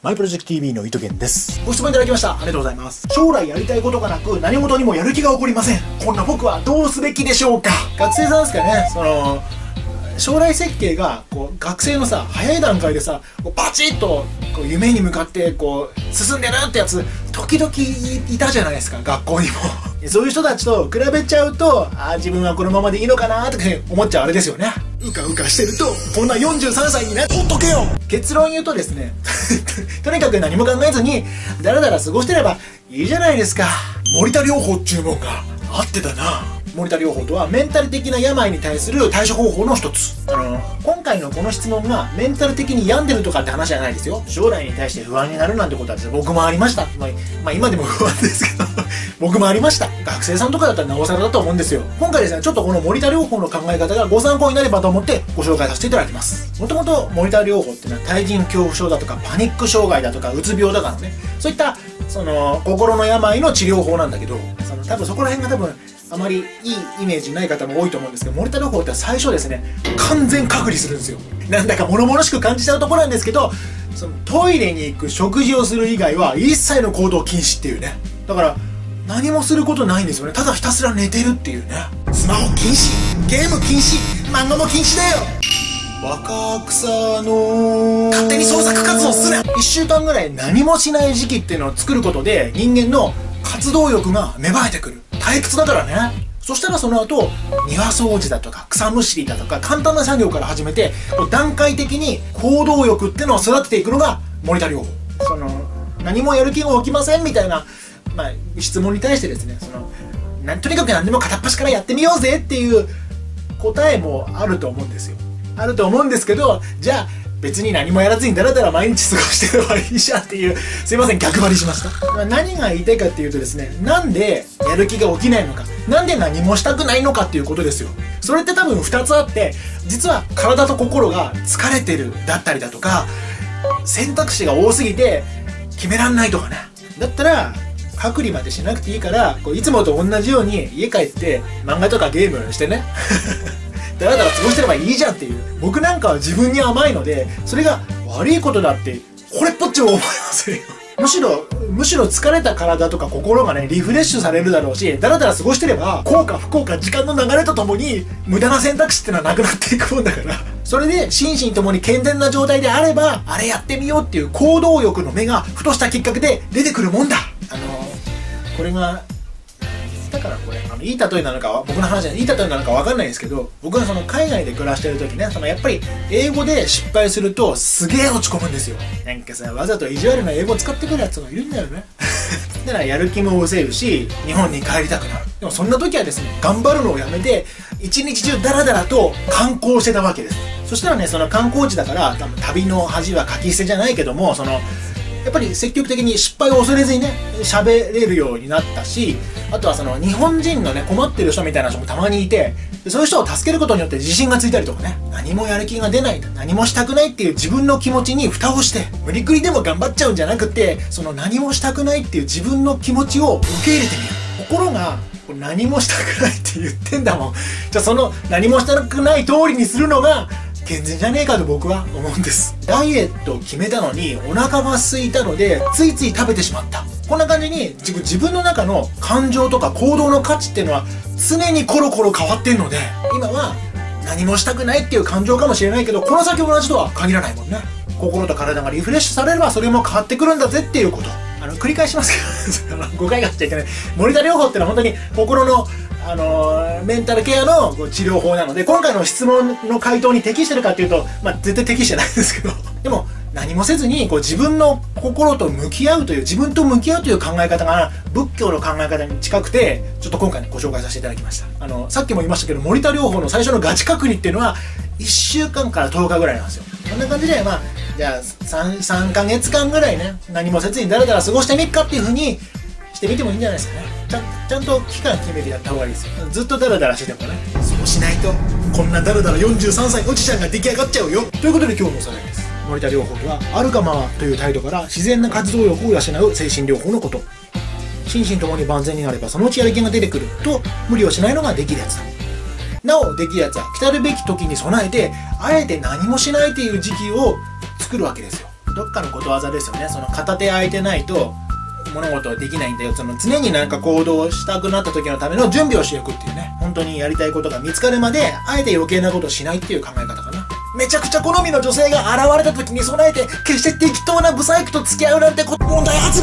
マイプロジェクト TV の糸源です。ご質問いただきました。ありがとうございます。将来やりたいことがなく何事にもやる気が起こりません。こんな僕はどうすべきでしょうか。学生さんですかね、将来設計が学生の早い段階でバチッと夢に向かって進んでるってやつ時々いたじゃないですか、学校にもそういう人たちと比べちゃうと、自分はこのままでいいのかなとか思っちゃうあれですよね。うかうかしてるとこんな43歳になってほっとけよ。結論言うとですねとにかく何も考えずにだらだら過ごしてればいいじゃないですか。森田療法っちゅうもんが合ってたな。森田療法とはメンタル的な病に対する対処方法の一つ。今回のこの質問がメンタル的に病んでるとかって話じゃないですよ。将来に対して不安になるなんてことはですね、僕もありました。今でも不安ですけど僕もありました。学生さんとかだったらなおさらだと思うんですよ。今回ですね、ちょっとこの森田療法の考え方がご参考になればと思ってご紹介させていただきます。もともと森田療法っていうのは対人恐怖症だとかパニック障害だとかうつ病だからね、そういった心の病の治療法なんだけど、多分そこら辺があまりいいイメージない方も多いと思うんですけど、森田療法って最初ですね、完全隔離するんですよ。なんだか物々しく感じちゃうところなんですけど、トイレに行く、食事をする以外は一切の行動禁止っていうね。だから何もすることないんですよね。ただひたすら寝てるっていうね。スマホ禁止、ゲーム禁止、漫画も禁止だよ。若草の勝手に創作活動すな。1週間ぐらい何もしない時期っていうのを作ることで人間の活動欲が芽生えてくる。退屈だからね。そしたらその後庭掃除だとか草むしりだとか簡単な作業から始めて段階的に行動欲っていうのを育てていくのが森田療法。何もやる気が起きませんみたいな、質問に対してですね、とにかく何でも片っ端からやってみようぜっていう答えもあると思うんですよ。あると思うんですけど、じゃあ別に何もやらずにだらだら毎日過ごしてればいいじゃんっていう、すいません、逆張りしました。何が言いたいかっていうとですね、なんでやる気が起きないのか、なんで何もしたくないのかっていうことですよ。それって多分2つあって、実は体と心が疲れてるだったりだとか、選択肢が多すぎて決めらんないとかね。だったら隔離までしなくていいから、いつもと同じように家帰って漫画とかゲームしてねだらだら過ごしてればいいじゃんっていう。僕なんかは自分に甘いので、それが悪いことだってこれっぽっちも思いませんよ。むしろ疲れた体とか心がね、リフレッシュされるだろうし、だらだら過ごしてれば幸か不幸か時間の流れとともに無駄な選択肢ってのはなくなっていくもんだから、それで心身ともに健全な状態であれば、あれやってみようっていう行動欲の芽がふとしたきっかけで出てくるもんだ。これがだからこれいい例えなのか、僕の話じゃない、いい例えなのか分かんないんですけど、僕は海外で暮らしてる時ね、やっぱり英語で失敗するとすげえ落ち込むんですよ。なんかわざと意地悪な英語を使ってくるやつがいるんだよねだからやる気も失せるし、日本に帰りたくなる。でもそんな時はですね、頑張るのをやめて一日中ダラダラと観光してたわけです。そしたらね、観光地だから多分旅の恥はかき捨てじゃないけども、やっぱり積極的に失敗を恐れずにね、喋れるようになったし、あとは日本人のね、困ってる人みたいな人もたまにいて、そういう人を助けることによって自信がついたりとかね、何もやる気が出ない、何もしたくないっていう自分の気持ちに蓋をして、無理くりでも頑張っちゃうんじゃなくて、何もしたくないっていう自分の気持ちを受け入れてみる。心が何もしたくないって言ってんだもん。じゃあ何もしたくない通りにするのが健全じゃねえかと僕は思うんです。ダイエットを決めたのにお腹が空いたのでついつい食べてしまった。こんな感じに自分の中の感情とか行動の価値っていうのは常にコロコロ変わってんので、今は何もしたくないっていう感情かもしれないけど、この先同じとは限らないもんね。心と体がリフレッシュされればそれも変わってくるんだぜっていうこと。繰り返しますけど誤解がしちゃいけない。森田療法ってのは本当に心のメンタルケアの治療法なので、今回の質問の回答に適してるかっていうと、絶対適してないんですけどでも何もせずに自分の心と向き合うという、自分と向き合うという考え方が仏教の考え方に近くて、ちょっと今回ねご紹介させていただきました。さっきも言いましたけど、森田療法の最初のガチ隔離っていうのは1週間から10日ぐらいなんですよ。こんな感じでじゃあ3ヶ月間ぐらいね、何もせずにダラダラ過ごしてみっかっていう風にしてみてもいいんじゃないですかね。ちゃんと期間決めてやった方がいいですよ。ずっとダラダラしててもね、そうしないとこんなダラダラ43歳おじちゃんが出来上がっちゃうよ。ということで今日のおさらいです。森田療法とは、あるがままという態度から自然な活動欲を養う精神療法のこと。心身ともに万全になればそのうちやる気が出てくると無理をしないのができるやつだ。なおできるやつは来たるべき時に備えて、あえて何もしないという時期を作るわけですよ。 どっかのことわざですよね。その片手空いてないと物事はできないんだよ。その常になんか行動したくなった時のための準備をしていくっていうね。本当にやりたいことが見つかるまで、あえて余計なことをしないっていう考え方かな。めちゃくちゃ好みの女性が現れた時に備えて、決して適当なブサイクと付き合うなんてこと、問題発